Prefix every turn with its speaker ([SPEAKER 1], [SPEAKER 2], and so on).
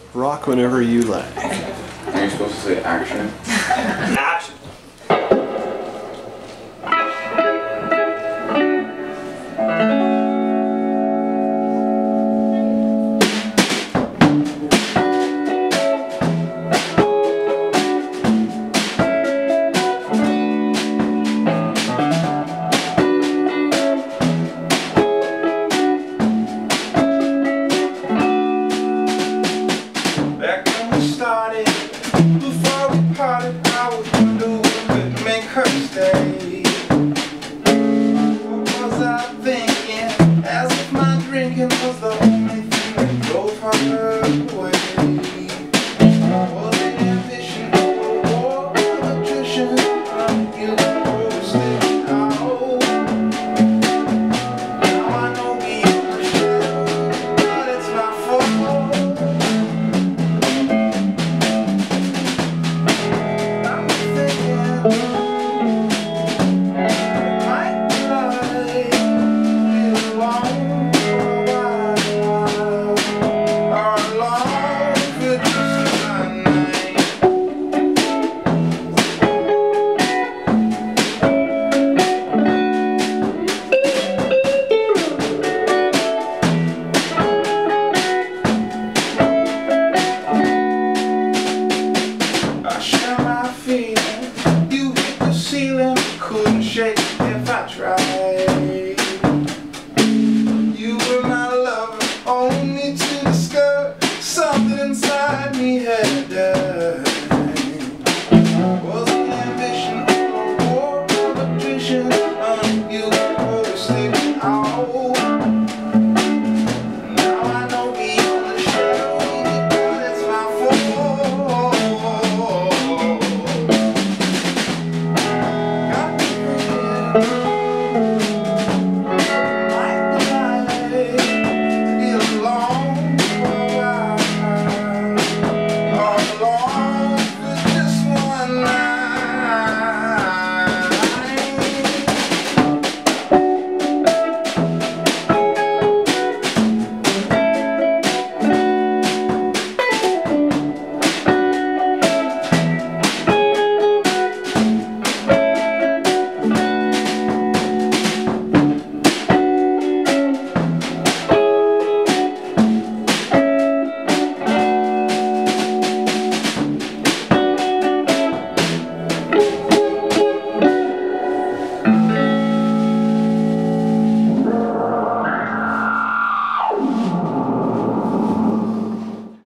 [SPEAKER 1] Rock whenever you like.
[SPEAKER 2] Are you supposed to say action?
[SPEAKER 1] Action!
[SPEAKER 3] Back when we started, before we parted, I was wondering what could make her stay. What was I thinking? As if my drinking was the only thing that drove her away.